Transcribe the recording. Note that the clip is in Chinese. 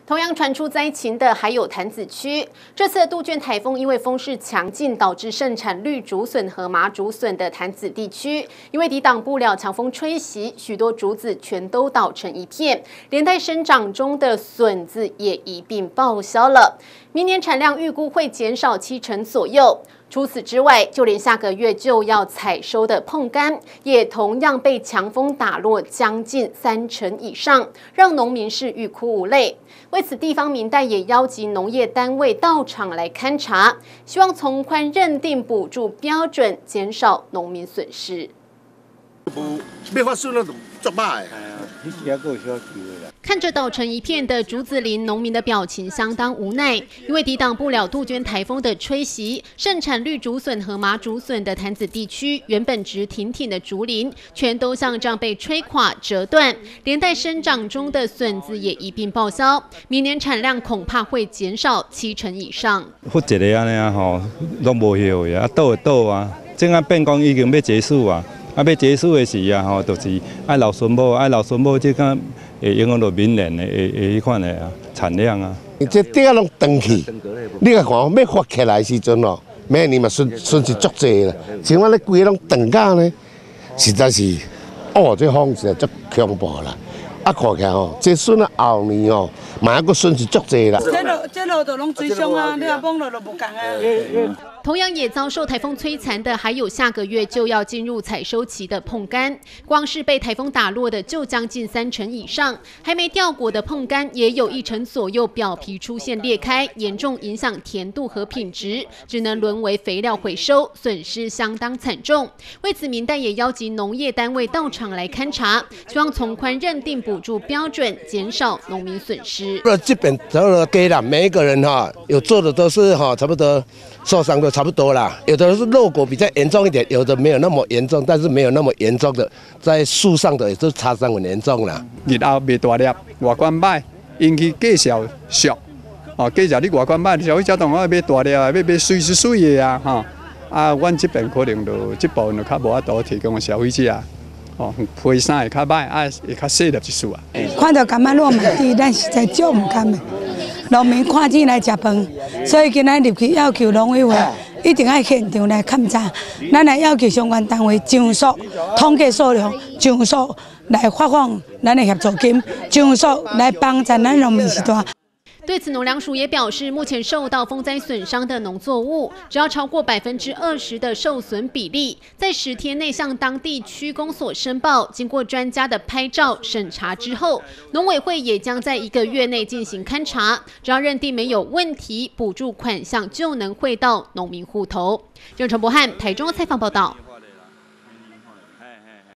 同样传出灾情的还有潭子区，这次的杜鹃台风因为风势强劲，导致盛产绿竹笋和麻竹笋的潭子地区，因为抵挡不了强风吹袭，许多竹子全都倒成一片，连带生长中的笋子也一并报销了。明年产量预估会减少70%左右。除此之外，就连下个月就要采收的椪柑，也同样被强风打落将近30%以上，让农民是欲哭无泪。为此，地方民代也邀集农业单位到场来勘察，希望从宽认定补助标准，减少农民损失。 要发笋那种作歹。 看着倒成一片的竹子林，农民的表情相当无奈，因为抵挡不了杜鹃台风的吹袭，盛产绿竹笋和麻竹笋的潭子地区，原本直挺挺的竹林，全都像这样被吹垮折断，连带生长中的笋子也一并报销，明年产量恐怕会减少70%以上。 复一个安尼啊吼，拢无效的啊，倒啊，正啊变讲已经要结束啊。要结束的时啊，吼，就是爱留孙母，这个会影响到明年的迄款的产量啊。 这底下拢断去，你看要发起来的时阵哦，明年嘛损失足济啦。像我咧规个拢断甲呢，实在是，这风实在足恐怖啦。啊，看起来吼，这笋啊后年哦，嘛还阁损失足济啦。 这路都拢追上啊，你若崩落就无共啊。 同样也遭受台风摧残的，还有下个月就要进入采收期的椪柑。光是被台风打落的就将近30%以上，还没掉果的椪柑也有1成左右表皮出现裂开，严重影响甜度和品质，只能沦为肥料回收，损失相当惨重。为此，民代也邀集农业单位到场来勘察，希望从宽认定补助标准，减少农民损失。 这边所有的给了每一个人哈，有做的都是哈差不多受伤的。差不多啦，有的是落果比较严重一点，有的没有那么严重，但是没有那么严重的，在树上的也是擦伤很严重啦。 日后卖大粒，外观歹，引起价销俗，价销你外观歹，消费者当然要买大粒啊，要水的啊，吼。啊，阮这边可能就这部分就较无法度提供给消费者啊，批衫会较歹，啊会较细粒一丝啊。 看到柑仔落满地，咱实在足唔甘的。农民看钱来食饭，所以今仔入去要求农委会一定要现场来勘察，咱来要求相关单位上溯统计数量，上溯来发放咱的协助金，上溯来帮助咱农民时代。 对此，农粮署也表示，目前受到风灾损伤的农作物，只要超过20%的受损比例，在10天内向当地区公所申报，经过专家的拍照审查之后，农委会也将在1个月内进行勘查，只要认定没有问题，补助款项就能汇到农民户头。郑成博汉台中采访报道。